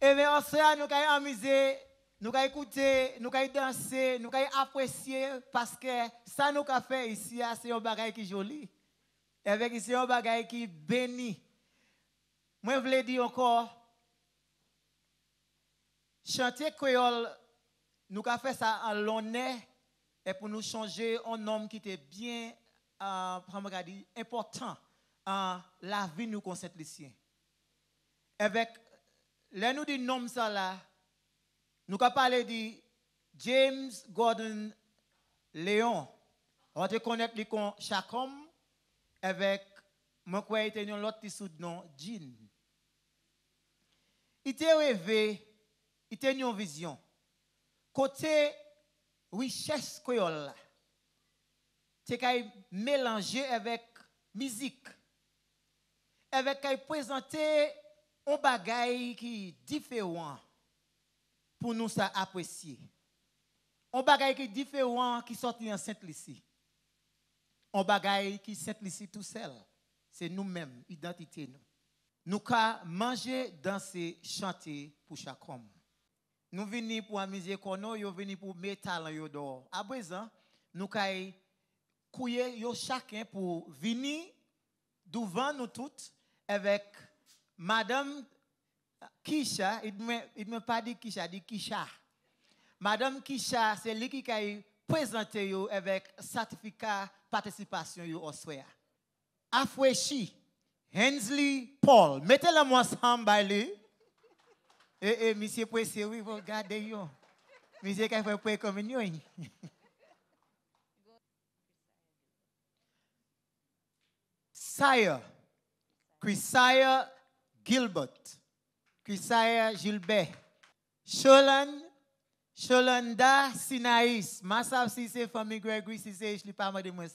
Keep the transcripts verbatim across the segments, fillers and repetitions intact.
Et bien, ensuite, nous allons amuser, nous allons écouter, nous allons danser, nous allons apprécier parce que ça nous a fait ici, c'est un bagage qui est joli. Et avec ici, un bagage qui est béni. Moi, je voulais dire encore, Chanté Kwéyòl, nous avons fait ça en l'honneur et pour nous changer un homme qui était bien euh, important en la vie nous comme Saint Lucia. Avec les nous dit nom ça là, nous avons parlé de James Gordon Léon. On te connaît lui comme Chacom avec moi quoi était un autre sous nom Jean. Il était rêvé, il était une vision. Côté richesse créole là, c'est qu'il mélanger avec musique, avec qu'il présenter un bagage qui est différent pour nous ça apprécier. Un bagage qui est différent qui sorti en Saint Lucia. Un bagage qui Saint Lucia tout seul. C'est nous-mêmes, identité nous. Nous avons manger, danser, chanter pour Chacom. Nous venons pour amuser nous, nous venons pour mettre talent dehors. À présent, nous avons couillé chacun pour venir devant nous toutes avec Madame Kisha. Il ne m'a pas dit Kisha, il dit Kisha. Madame Kisha, c'est lui qui a présenté avec certificat participation au soir. Afweshi, Hensley Paul. Mettez-le moi ensemble, lui. Et, et monsieur Pressé, oui, vous regardez, yo. Monsieur qui a fait pour communion. Sire, Chrissire Gilbert, Chrissire Gilbert, Cholan, Cholanda Sinaïs. Ma savent si c'est famille Gregory, si c'est, je ne l'ai pas demandé moi ça.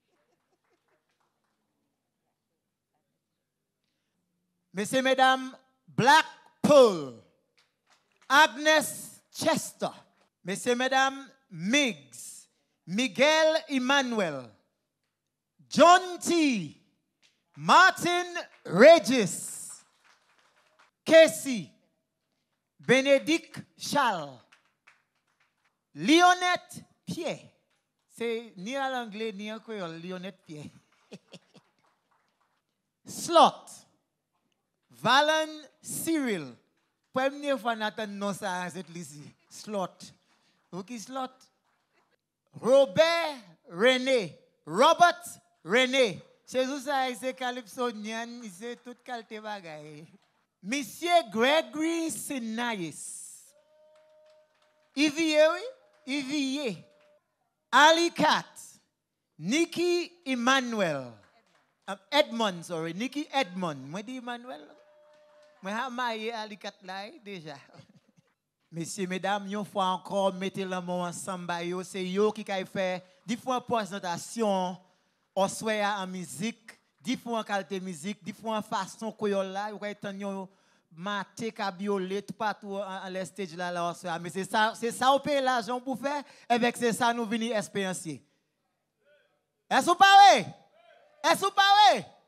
Messieurs, mesdames, Black Pearl, Agnes Chester, messieurs, mesdames, Miggs, Miguel Emmanuel, John T, Martin Regis, Casey, Bénédicte Charles, Lionette Pierre. C'est ni en anglais ni en créole, Lionette Pierre. Slot, Valen Cyril. Première fois Nathan non ça cette liste. Slot. Ou qui slot? Robert René. Robert René. C'est tout ça, c'est calypso, c'est tout qualité bagaille. Monsieur Gregory Sinaïs. Ivier, oui? Ivier. Alicat. Nikki Emmanuel. Um, Edmond, sorry. Nikki Edmond. Moi dis Emmanuel. Moi j'ai marié Alicat là déjà. Messieurs, mesdames, une fois encore, mettez le mot ensemble. C'est eux qui ont fait différentes présentations. On soit en musique, différentes qualités de musique, différentes façons que vous avez. Vous avez maté, cabiolé, tout partout en les stages là, là, mais c'est ça, c'est ça, on paye l'argent pour faire, et avec c'est ça, nous venons expériencer. Est-ce que vous parlez? Est-ce que vous parlez?